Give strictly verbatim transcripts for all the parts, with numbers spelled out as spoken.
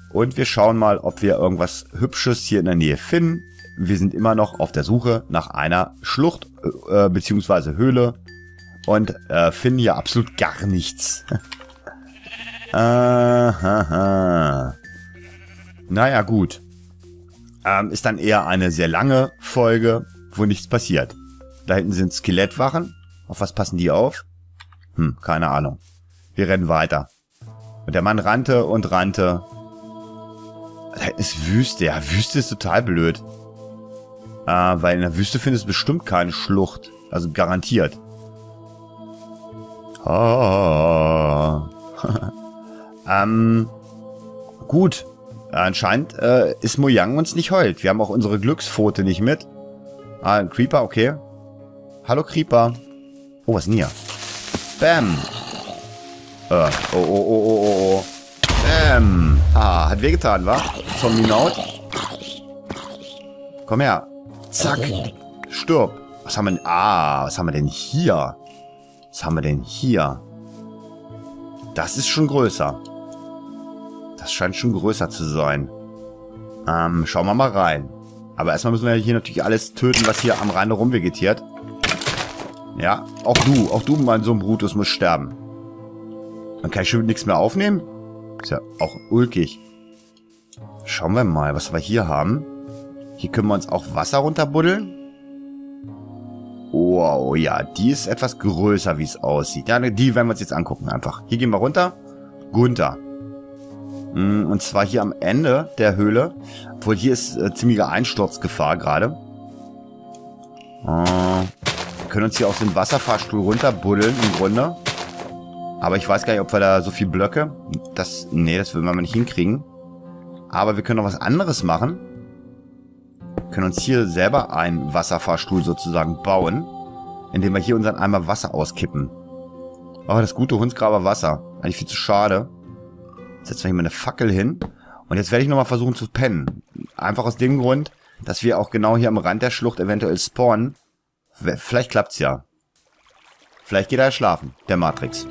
Und wir schauen mal, ob wir irgendwas Hübsches hier in der Nähe finden. Wir sind immer noch auf der Suche nach einer Schlucht äh, beziehungsweise Höhle. Und äh, finden hier absolut gar nichts. Aha. Naja, gut. Ähm, ist dann eher eine sehr lange Folge, wo nichts passiert. Da hinten sind Skelettwachen. Auf was passen die auf? Hm, keine Ahnung. Wir rennen weiter. Und der Mann rannte und rannte. Da ist Wüste. Ja, Wüste ist total blöd. Äh, weil in der Wüste findest du bestimmt keine Schlucht. Also garantiert. Oh. ähm, gut. Anscheinend äh, ist Mojang uns nicht heult. Wir haben auch unsere Glückspfote nicht mit. Ah, ein Creeper, okay. Hallo Creeper. Oh, was ist denn hier? Bam. Äh, oh, oh, oh, oh, oh, oh. Bam. Ah, hat wehgetan, wa? Zombie-Naut. Komm her. Zack. Stirb. Was haben wir denn? Ah, was haben wir denn hier? Was haben wir denn hier? Das ist schon größer. Das scheint schon größer zu sein. Ähm, schauen wir mal rein. Aber erstmal müssen wir hier natürlich alles töten, was hier am Rande rumvegetiert. Ja, auch du, auch du, mein Sohn Brutus, musst sterben. Dann kann ich schon nichts mehr aufnehmen. Ist ja auch ulkig. Schauen wir mal, was wir hier haben. Hier können wir uns auch Wasser runterbuddeln. Wow, ja, die ist etwas größer, wie es aussieht. Ja, die werden wir uns jetzt angucken, einfach. Hier gehen wir runter. Gunther. Und zwar hier am Ende der Höhle. Obwohl hier ist äh, ziemliche Einsturzgefahr gerade. Äh, wir können uns hier auch so einen Wasserfahrstuhl runterbuddeln im Grunde. Aber ich weiß gar nicht, ob wir da so viel Blöcke... Das, nee, das würden wir mal nicht hinkriegen. Aber wir können noch was anderes machen. Wir können uns hier selber einen Wasserfahrstuhl sozusagen bauen. Indem wir hier unseren Eimer Wasser auskippen. Oh, das gute Hundsgraber Wasser. Eigentlich viel zu schade. Setzen wir hier mal eine Fackel hin. Und jetzt werde ich nochmal versuchen zu pennen. Einfach aus dem Grund, dass wir auch genau hier am Rand der Schlucht eventuell spawnen. Vielleicht klappt's ja. Vielleicht geht er schlafen, der Matrix.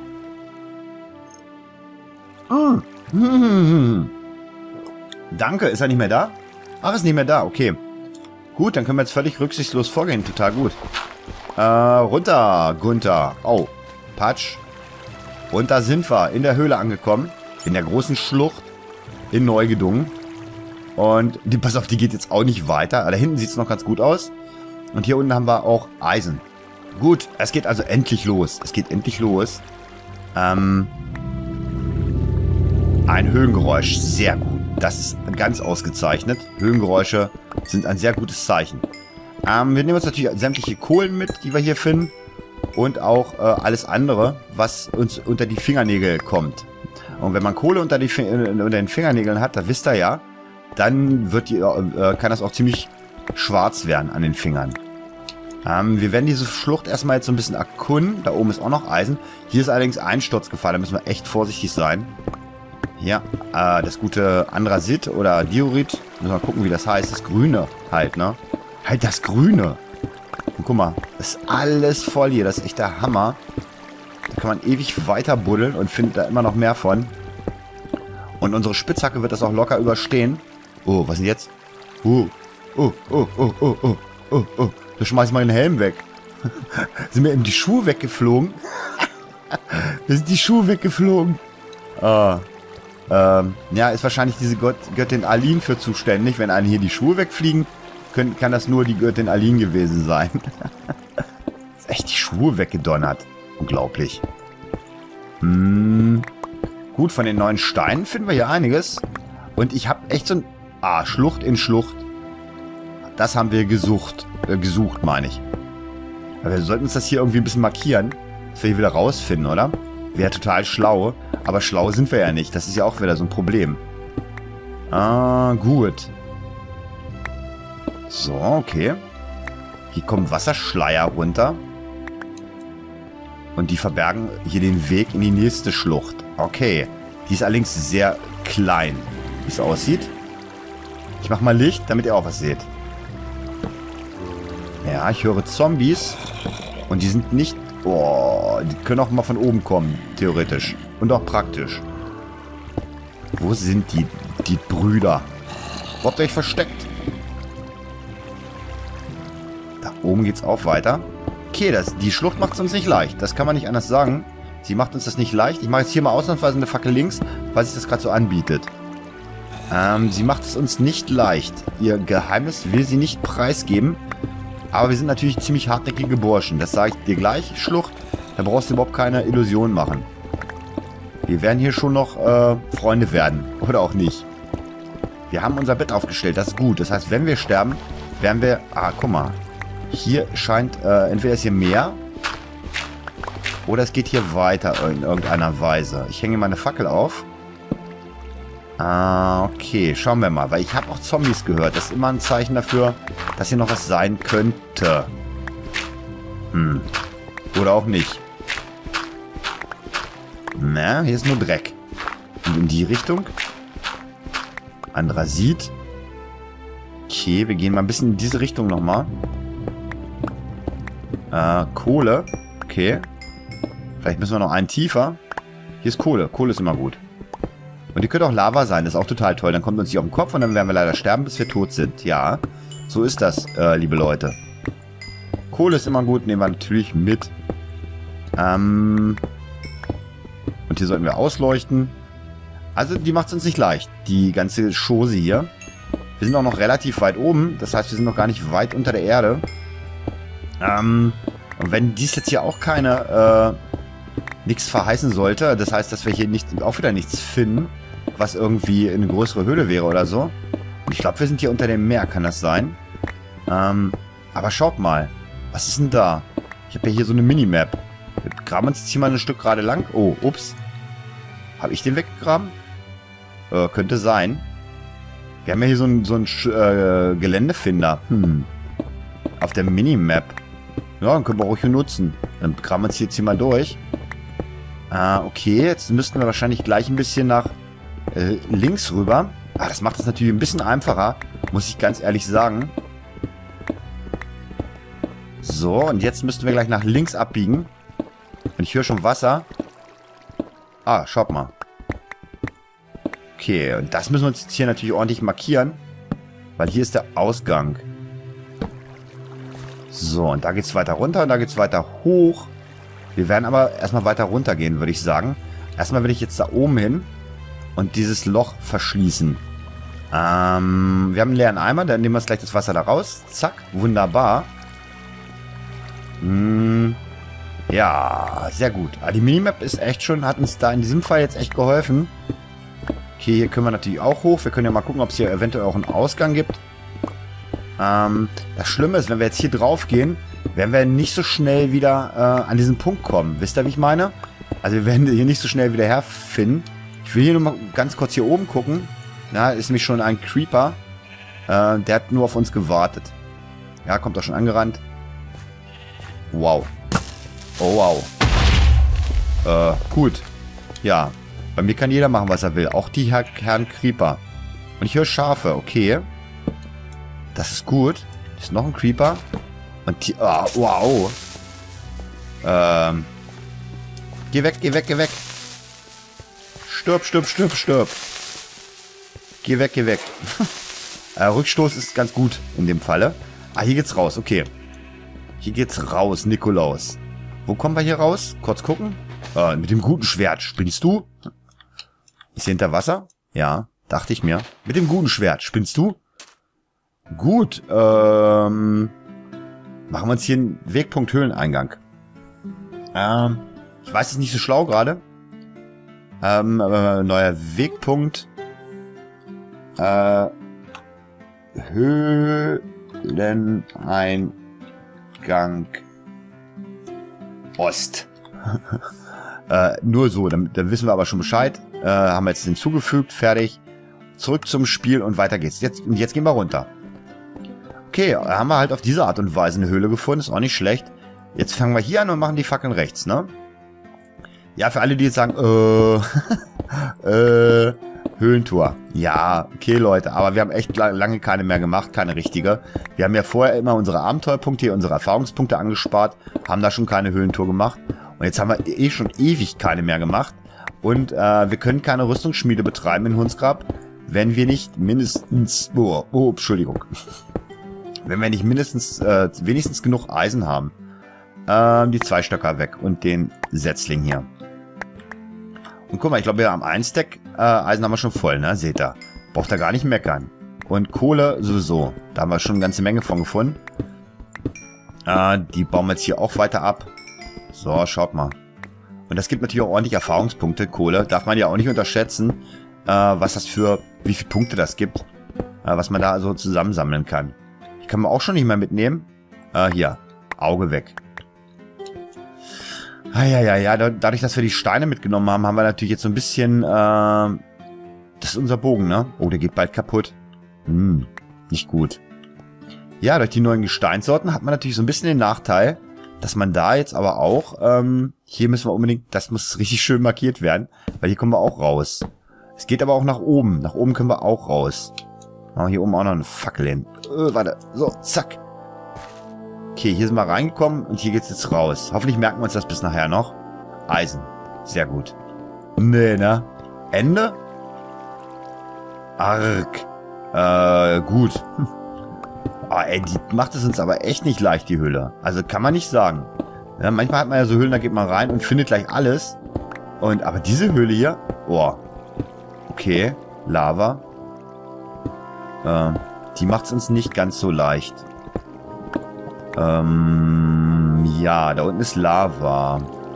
Mm. Hm. Danke, ist er nicht mehr da? Ach, ist nicht mehr da, okay. Gut, dann können wir jetzt völlig rücksichtslos vorgehen, total gut. Äh, runter, Gunther. Oh, Patsch. Und da sind wir in der Höhle angekommen. In der großen Schlucht in Neugedungen. Und die, pass auf, die geht jetzt auch nicht weiter. Aber da hinten sieht es noch ganz gut aus. Und hier unten haben wir auch Eisen. Gut, es geht also endlich los. Es geht endlich los. Ähm, ein Höhlengeräusch, sehr gut. Das ist ganz ausgezeichnet. Höhlengeräusche sind ein sehr gutes Zeichen. Ähm, wir nehmen uns natürlich sämtliche Kohlen mit, die wir hier finden. Und auch äh, alles andere, was uns unter die Fingernägel kommt. Und wenn man Kohle unter, die, unter den Fingernägeln hat, da wisst ihr ja, dann wird die, äh, kann das auch ziemlich schwarz werden an den Fingern. Ähm, wir werden diese Schlucht erstmal jetzt so ein bisschen erkunden. Da oben ist auch noch Eisen. Hier ist allerdings Einsturzgefahr, da müssen wir echt vorsichtig sein. Ja, äh, das gute Andrasit oder Diorit. Müssen wir mal gucken, wie das heißt. Das Grüne halt, ne? Halt das Grüne. Und guck mal, das ist alles voll hier. Das ist echt der Hammer. Da kann man ewig weiter buddeln und findet da immer noch mehr von. Und unsere Spitzhacke wird das auch locker überstehen. Oh, was ist denn jetzt? Oh, oh, oh, oh, oh, oh, oh, oh. Da schmeiß ich mal den Helm weg. Sind mir eben die Schuhe weggeflogen? Da sind die Schuhe weggeflogen. Ah. Ähm, ja, ist wahrscheinlich diese Gott, Göttin Aline für zuständig. Wenn einem hier die Schuhe wegfliegen, können, kann das nur die Göttin Aline gewesen sein. Ist echt die Schuhe weggedonnert. Unglaublich. Hm. Gut, von den neuen Steinen finden wir hier einiges. Und ich habe echt so ein... Ah, Schlucht in Schlucht. Das haben wir gesucht. Äh, gesucht, meine ich. Aber wir sollten uns das hier irgendwie ein bisschen markieren. Dass wir hier wieder rausfinden, oder? Wäre total schlau. Aber schlau sind wir ja nicht. Das ist ja auch wieder so ein Problem. Ah, gut. So, okay. Hier kommen Wasserschleier runter. Und die verbergen hier den Weg in die nächste Schlucht. Okay. Die ist allerdings sehr klein, wie es aussieht. Ich mach mal Licht, damit ihr auch was seht. Ja, ich höre Zombies. Und die sind nicht... Oh, die können auch mal von oben kommen, theoretisch. Und auch praktisch. Wo sind die, die Brüder? Wo habt ihr euch versteckt? Da oben geht's auch weiter. Okay, das, die Schlucht macht es uns nicht leicht. Das kann man nicht anders sagen. Sie macht uns das nicht leicht. Ich mache jetzt hier mal ausnahmsweise eine Fackel links, weil sich das gerade so anbietet. Ähm, sie macht es uns nicht leicht. Ihr Geheimnis will sie nicht preisgeben. Aber wir sind natürlich ziemlich hartnäckige Burschen. Das sage ich dir gleich, Schlucht. Da brauchst du überhaupt keine Illusion machen. Wir werden hier schon noch äh, Freunde werden. Oder auch nicht. Wir haben unser Bett aufgestellt. Das ist gut. Das heißt, wenn wir sterben, werden wir... Ah, guck mal. Hier scheint... Äh, entweder ist hier mehr... Oder es geht hier weiter in irgendeiner Weise. Ich hänge meine Fackel auf. Ah, okay. Schauen wir mal. Weil ich habe auch Zombies gehört. Das ist immer ein Zeichen dafür, dass hier noch was sein könnte. Hm. Oder auch nicht. Na, hier ist nur Dreck. Und in die Richtung. Andrasit. Okay, wir gehen mal ein bisschen in diese Richtung nochmal. Äh, Kohle. Okay. Vielleicht müssen wir noch einen tiefer. Hier ist Kohle. Kohle ist immer gut. Und die könnte auch Lava sein. Das ist auch total toll. Dann kommt uns die auf den Kopf und dann werden wir leider sterben, bis wir tot sind. Ja, so ist das, äh, liebe Leute. Kohle ist immer gut. Nehmen wir natürlich mit. Ähm... Und hier sollten wir ausleuchten. Also die macht es uns nicht leicht. Die ganze Chose hier. Wir sind auch noch relativ weit oben. Das heißt, wir sind noch gar nicht weit unter der Erde. Ähm, und wenn dies jetzt hier auch keine... Äh, nichts verheißen sollte. Das heißt, dass wir hier nicht, auch wieder nichts finden, was irgendwie eine größere Höhle wäre oder so. Und ich glaube, wir sind hier unter dem Meer. Kann das sein? Ähm, aber schaut mal. Was ist denn da? Ich habe ja hier so eine Minimap. Wir graben uns jetzt hier mal ein Stück gerade lang. Oh, ups. Habe ich den weggegraben? Äh, könnte sein. Wir haben ja hier so einen so einen, äh, Geländefinder. Hm. Auf der Minimap. Ja, dann können wir ruhig hier nutzen. Dann graben wir uns jetzt hier mal durch. Ah, okay. Jetzt müssten wir wahrscheinlich gleich ein bisschen nach äh, links rüber. Ah, das macht es natürlich ein bisschen einfacher. Muss ich ganz ehrlich sagen. So, und jetzt müssten wir gleich nach links abbiegen. Und ich höre schon Wasser. Ah, schaut mal. Okay, und das müssen wir uns jetzt hier natürlich ordentlich markieren. Weil hier ist der Ausgang. So, und da geht es weiter runter und da geht es weiter hoch. Wir werden aber erstmal weiter runter gehen, würde ich sagen. Erstmal will ich jetzt da oben hin und dieses Loch verschließen. Ähm, wir haben einen leeren Eimer, dann nehmen wir gleich das Wasser da raus. Zack, wunderbar. Hm, ja, sehr gut. Aber die Minimap ist echt schon, hat uns da in diesem Fall jetzt echt geholfen. Okay, hier können wir natürlich auch hoch. Wir können ja mal gucken, ob es hier eventuell auch einen Ausgang gibt. Ähm, das Schlimme ist, wenn wir jetzt hier drauf gehen, werden wir nicht so schnell wieder äh, an diesen Punkt kommen. Wisst ihr, wie ich meine? Also wir werden hier nicht so schnell wieder herfinden. Ich will hier nur mal ganz kurz hier oben gucken. Na, ist nämlich schon ein Creeper. Äh, der hat nur auf uns gewartet. Ja, kommt doch schon angerannt. Wow. Oh, wow. Äh, gut. Ja. Bei mir kann jeder machen, was er will. Auch die Herr, Herrn Creeper. Und ich höre Schafe. Okay. Das ist gut. Hier ist noch ein Creeper. Und die... Oh, wow. Ähm. Geh weg, geh weg, geh weg. Stirb, stirb, stirb, stirb. Geh weg, geh weg. äh, Rückstoß ist ganz gut in dem Falle. Ah, hier geht's raus. Okay. Hier geht's raus, Nikolaus. Wo kommen wir hier raus? Kurz gucken. Äh, mit dem guten Schwert. Spinnst du? Ist hier hinter Wasser? Ja, dachte ich mir. Mit dem guten Schwert. Spinnst du? Gut. Ähm... Machen wir uns hier einen Wegpunkt Höhleneingang. Ähm... Ich weiß, es ist nicht so schlau gerade. Ähm, aber neuer Wegpunkt. Äh... Höhleneingang Ost. äh, nur so, dann, dann wissen wir aber schon Bescheid. Äh, haben wir jetzt hinzugefügt, fertig. Zurück zum Spiel und weiter geht's. Jetzt, jetzt gehen wir runter. Okay, haben wir halt auf diese Art und Weise eine Höhle gefunden. Ist auch nicht schlecht. Jetzt fangen wir hier an und machen die Fackeln rechts, ne? Ja, für alle, die jetzt sagen, äh, äh, Höhlentour. Ja, okay, Leute, aber wir haben echt lange keine mehr gemacht, keine richtige. Wir haben ja vorher immer unsere Abenteuerpunkte hier, unsere Erfahrungspunkte angespart, haben da schon keine Höhlentour gemacht. Und jetzt haben wir eh schon ewig keine mehr gemacht. Und äh, wir können keine Rüstungsschmiede betreiben in Hundsgrab, wenn wir nicht mindestens... Oh, oh Entschuldigung. Wenn wir nicht mindestens, äh, wenigstens genug Eisen haben. Ähm, die Zweistöcker weg und den Setzling hier. Und guck mal, ich glaube, wir haben ein Stack äh, Eisen haben wir schon voll, ne? Seht ihr. Braucht ihr gar nicht meckern. Und Kohle sowieso. Da haben wir schon eine ganze Menge von gefunden. Äh, die bauen wir jetzt hier auch weiter ab. So, schaut mal. Und das gibt natürlich auch ordentlich Erfahrungspunkte. Kohle darf man ja auch nicht unterschätzen, äh, was das für, wie viele Punkte das gibt. Äh, was man da so zusammensammeln kann. Ich kann man auch schon nicht mehr mitnehmen. Äh, hier. Auge weg. Ah, ja, ja, ja. Dadurch, dass wir die Steine mitgenommen haben, haben wir natürlich jetzt so ein bisschen, äh, das ist unser Bogen, ne? Oh, der geht bald kaputt. Hm, nicht gut. Ja, durch die neuen Gesteinssorten hat man natürlich so ein bisschen den Nachteil, dass man da jetzt aber auch, ähm, hier müssen wir unbedingt, das muss richtig schön markiert werden, weil hier kommen wir auch raus. Es geht aber auch nach oben. Nach oben können wir auch raus. Machen wir hier oben auch noch eine Fackel hin. Äh, warte. So, zack. Okay, hier sind wir reingekommen und hier geht's jetzt raus. Hoffentlich merken wir uns das bis nachher noch. Eisen. Sehr gut. Nee, ne? Ende? Arg. Äh, gut. Hm. Ah, ey, die macht es uns aber echt nicht leicht, die Höhle. Also kann man nicht sagen. Ja, manchmal hat man ja so Höhlen, da geht man rein und findet gleich alles. Und, aber diese Höhle hier, boah. Okay, Lava. Äh, die macht es uns nicht ganz so leicht. Ähm, ja, da unten ist Lava.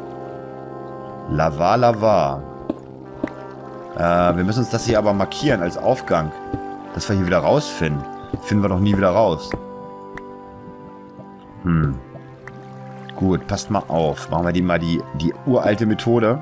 Lava, Lava. Äh, wir müssen uns das hier aber markieren als Aufgang. Dass wir hier wieder rausfinden. Finden wir doch nie wieder raus. Hm. Gut, passt mal auf. Machen wir die mal die, die uralte Methode.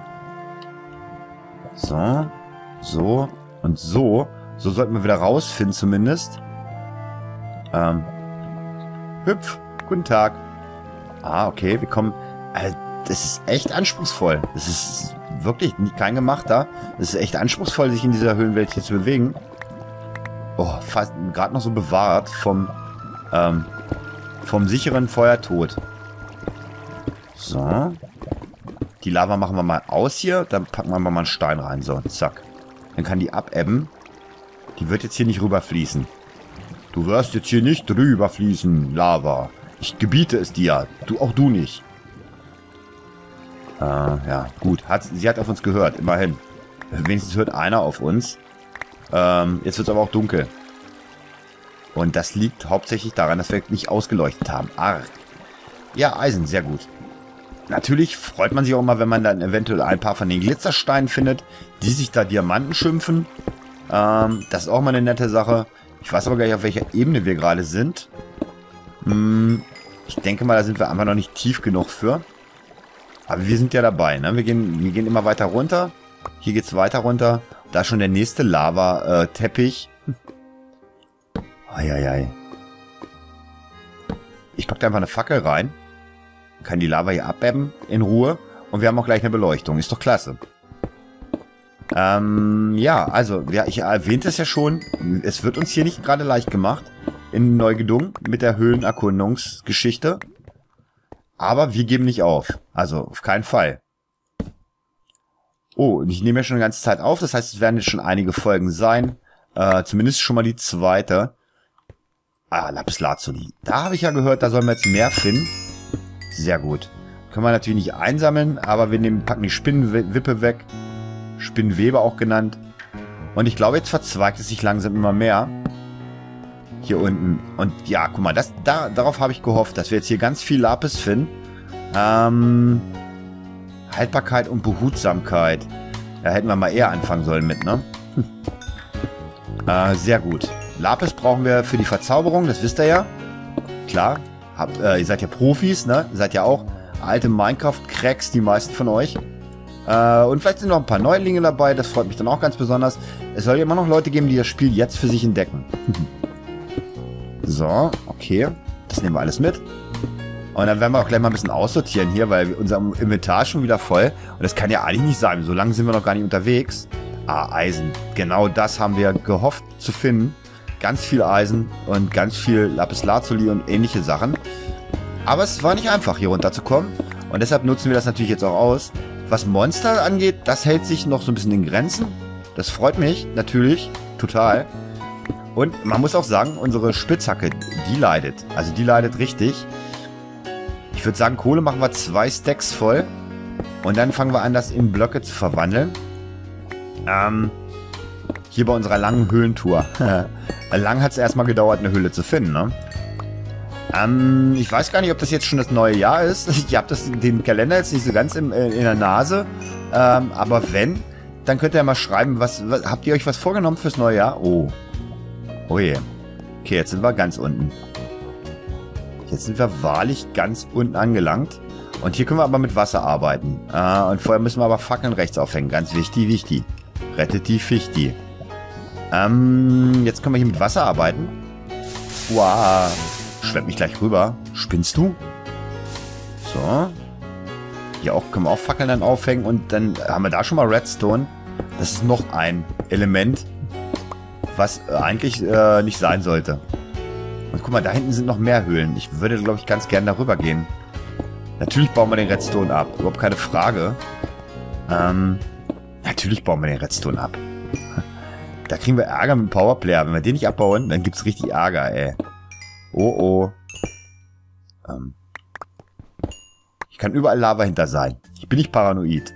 So. So. Und so. So sollten wir wieder rausfinden zumindest. Ähm. Hüpf. Guten Tag. Ah, okay. Wir kommen... Also, das ist echt anspruchsvoll. Das ist wirklich kein gemachter. Das ist echt anspruchsvoll, sich in dieser Höhlenwelt hier zu bewegen. Oh, fast gerade noch so bewahrt vom ähm, vom sicheren Feuertod. So. Die Lava machen wir mal aus hier. Dann packen wir mal einen Stein rein. So, zack. Dann kann die abebben. Die wird jetzt hier nicht rüberfließen. Du wirst jetzt hier nicht rüberfließen, Lava. Ich gebiete es dir. Du, auch du nicht. Äh, ja, gut. Hat, sie hat auf uns gehört, immerhin. Wenigstens hört einer auf uns. Ähm, jetzt wird es aber auch dunkel. Und das liegt hauptsächlich daran, dass wir nicht ausgeleuchtet haben. Arg. Ja, Eisen, sehr gut. Natürlich freut man sich auch mal, wenn man dann eventuell ein paar von den Glitzersteinen findet, die sich da Diamanten schimpfen. Ähm, das ist auch mal eine nette Sache. Ich weiß aber gar nicht, auf welcher Ebene wir gerade sind. Hm, ich denke mal, da sind wir einfach noch nicht tief genug für. Aber wir sind ja dabei, ne? Wir gehen, wir gehen immer weiter runter. Hier geht es weiter runter. Da ist schon der nächste Lava-Teppich. Eieiei. Ich packe da einfach eine Fackel rein. Kann die Lava hier abebben in Ruhe. Und wir haben auch gleich eine Beleuchtung. Ist doch klasse. Ähm, ja, also, ja, ich erwähnte es ja schon. Es wird uns hier nicht gerade leicht gemacht. In Neugedung mit der Höhlenerkundungsgeschichte. Aber wir geben nicht auf. Also, auf keinen Fall. Oh, und ich nehme ja schon eine ganze Zeit auf. Das heißt, es werden jetzt schon einige Folgen sein. Äh, zumindest schon mal die zweite. Ah, Lapislazuli. Da habe ich ja gehört, da sollen wir jetzt mehr finden. Sehr gut. Können wir natürlich nicht einsammeln, aber wir nehmen, packen die Spinnenwippe weg. Spinnenwebe auch genannt. Und ich glaube, jetzt verzweigt es sich langsam immer mehr. Hier unten. Und ja, guck mal, das, da, darauf habe ich gehofft, dass wir jetzt hier ganz viel Lapis finden. Ähm... Haltbarkeit und Behutsamkeit. Da hätten wir mal eher anfangen sollen mit, ne? Hm. Äh, sehr gut. Lapis brauchen wir für die Verzauberung, das wisst ihr ja. Klar. Hab, äh, ihr seid ja Profis, ne? Ihr seid ja auch alte Minecraft-Cracks, die meisten von euch. Äh, und vielleicht sind noch ein paar Neulinge dabei, das freut mich dann auch ganz besonders. Es soll ja immer noch Leute geben, die das Spiel jetzt für sich entdecken. So, okay. Das nehmen wir alles mit. Und dann werden wir auch gleich mal ein bisschen aussortieren hier, weil unser Inventar ist schon wieder voll. Und das kann ja eigentlich nicht sein. So lange sind wir noch gar nicht unterwegs. Ah, Eisen. Genau das haben wir gehofft zu finden. Ganz viel Eisen und ganz viel Lapislazuli und ähnliche Sachen. Aber es war nicht einfach, hier runterzukommen. Und deshalb nutzen wir das natürlich jetzt auch aus. Was Monster angeht, das hält sich noch so ein bisschen in Grenzen. Das freut mich, natürlich, total. Und man muss auch sagen, unsere Spitzhacke, die leidet. Also die leidet richtig. Ich würde sagen, Kohle machen wir zwei Stacks voll. Und dann fangen wir an, das in Blöcke zu verwandeln. Ähm, hier bei unserer langen Höhlentour. Lang hat es erstmal gedauert, eine Höhle zu finden, ne? Ähm, ich weiß gar nicht, ob das jetzt schon das neue Jahr ist. Ich habe den Kalender jetzt nicht so ganz im, äh, in der Nase. Ähm, aber wenn, dann könnt ihr ja mal schreiben, was, was habt ihr euch was vorgenommen fürs neue Jahr? Oh. Oh je. Okay, jetzt sind wir ganz unten. Jetzt sind wir wahrlich ganz unten angelangt. Und hier können wir aber mit Wasser arbeiten. Äh, und vorher müssen wir aber Fackeln rechts aufhängen. Ganz wichtig, wichtig. Rettet die Fichti. Ähm, jetzt können wir hier mit Wasser arbeiten. Wow. Schwepp mich gleich rüber. Spinnst du? So. Hier auch können wir auch Fackeln dann aufhängen. Und dann haben wir da schon mal Redstone. Das ist noch ein Element, was äh, eigentlich äh, nicht sein sollte. Und guck mal, da hinten sind noch mehr Höhlen. Ich würde, glaube ich, ganz gerne darüber gehen. Natürlich bauen wir den Redstone ab. Überhaupt keine Frage. Ähm, natürlich bauen wir den Redstone ab. Da kriegen wir Ärger mit dem Powerplayer. Wenn wir den nicht abbauen, dann gibt es richtig Ärger, ey. Oh, oh. Ähm. Ich kann überall Lava hinter sein. Ich bin nicht paranoid.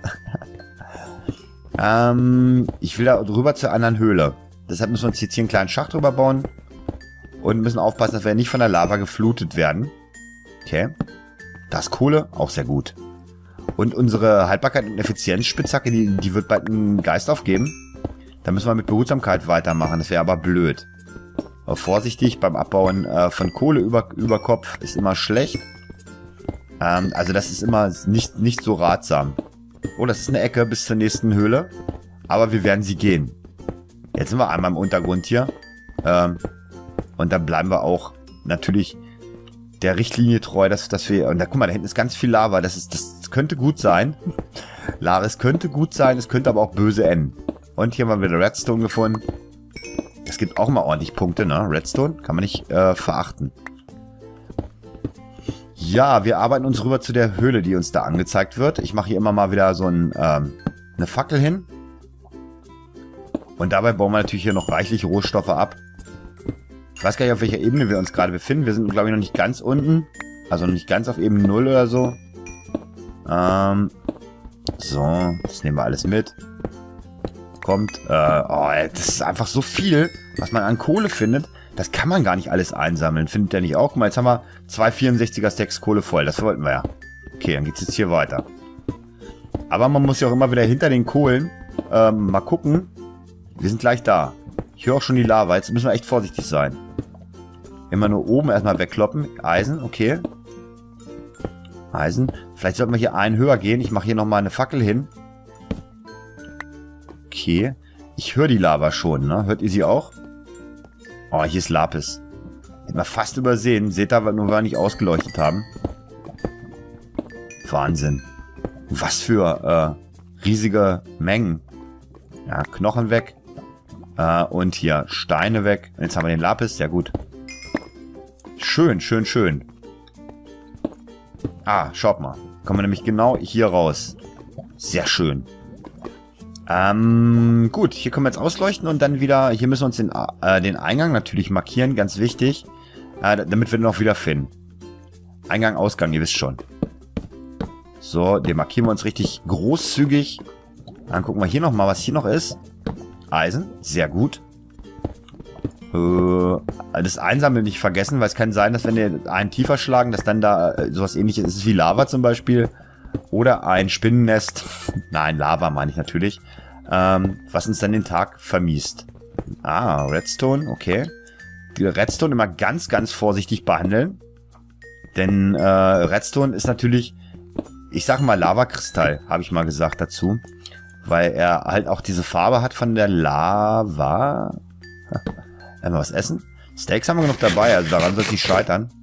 ähm, ich will da rüber zur anderen Höhle. Deshalb müssen wir uns jetzt hier einen kleinen Schacht drüber bauen. Und müssen aufpassen, dass wir nicht von der Lava geflutet werden. Okay. Da ist Kohle, auch sehr gut. Und unsere Haltbarkeit und Effizienzspitzhacke, die, die wird bald einen Geist aufgeben. Da müssen wir mit Behutsamkeit weitermachen. Das wäre aber blöd. Aber vorsichtig beim Abbauen äh, von Kohle über, über Kopf ist immer schlecht. Ähm, also das ist immer nicht, nicht so ratsam. Oh, das ist eine Ecke bis zur nächsten Höhle. Aber wir werden sie gehen. Jetzt sind wir einmal im Untergrund hier. Ähm, und dann bleiben wir auch natürlich der Richtlinie treu, dass, dass wir... Und da, guck mal, da hinten ist ganz viel Lava. Das, ist, das, das könnte gut sein. Lava, es könnte gut sein, es könnte aber auch böse enden. Und hier haben wir wieder Redstone gefunden. Es gibt auch mal ordentlich Punkte, ne? Redstone kann man nicht äh, verachten. Ja, wir arbeiten uns rüber zu der Höhle, die uns da angezeigt wird. Ich mache hier immer mal wieder so ein, ähm, eine Fackel hin. Und dabei bauen wir natürlich hier noch reichlich Rohstoffe ab. Ich weiß gar nicht, auf welcher Ebene wir uns gerade befinden. Wir sind, glaube ich, noch nicht ganz unten. Also noch nicht ganz auf Ebene null oder so. Ähm, so, das nehmen wir alles mit. Kommt, äh, oh, das ist einfach so viel, was man an Kohle findet. Das kann man gar nicht alles einsammeln. Findet ihr nicht auch? Guck mal, jetzt haben wir zwei vierundsechziger Stacks Kohle voll. Das wollten wir ja. Okay, dann geht's jetzt hier weiter. Aber man muss ja auch immer wieder hinter den Kohlen ähm, mal gucken. Wir sind gleich da. Ich höre auch schon die Lava. Jetzt müssen wir echt vorsichtig sein. Immer nur oben erstmal wegkloppen. Eisen, okay. Eisen. Vielleicht sollten wir hier einen höher gehen. Ich mache hier nochmal eine Fackel hin. Okay. Ich höre die Lava schon, ne? Hört ihr sie auch? Oh, hier ist Lapis. Hätten wir fast übersehen. Seht ihr, nur weil wir nicht ausgeleuchtet haben. Wahnsinn. Was für äh, riesige Mengen. Ja, Knochen weg. Äh, und hier Steine weg. Und jetzt haben wir den Lapis. Sehr gut. Schön, schön, schön. Ah, schaut mal. Kommen wir nämlich genau hier raus. Sehr schön. Ähm, gut, hier können wir jetzt ausleuchten und dann wieder, hier müssen wir uns den, äh, den Eingang natürlich markieren, ganz wichtig, äh, damit wir den auch wieder finden. Eingang, Ausgang, ihr wisst schon. So, den markieren wir uns richtig großzügig. Dann gucken wir hier nochmal, was hier noch ist. Eisen, sehr gut. Äh, das Einsammeln nicht vergessen, weil es kann sein, dass wenn wir einen tiefer schlagen, dass dann da äh, sowas ähnliches ist wie Lava zum Beispiel. Oder ein Spinnennest. Nein, Lava meine ich natürlich. Ähm, was uns dann den Tag vermiest. Ah, Redstone, okay. Die Redstone immer ganz, ganz vorsichtig behandeln. Denn äh, Redstone ist natürlich, ich sag mal Lavakristall, habe ich mal gesagt dazu. Weil er halt auch diese Farbe hat von der Lava. Einmal was essen. Steaks haben wir genug dabei, also daran soll es nicht scheitern.